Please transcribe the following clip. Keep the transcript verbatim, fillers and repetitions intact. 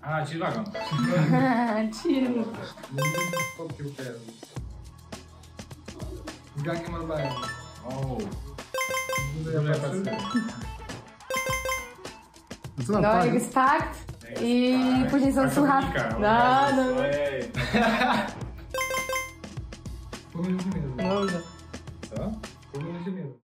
A, chill wagon. Chill. Gangiem Albanii. O. Co tam No, tak? jak jest fakt i Tak. później są słuchawki. Paktofonika, No, no. Ojej. Powinien się mierzyć. Dobrze. Co? Powinien się mierzyć.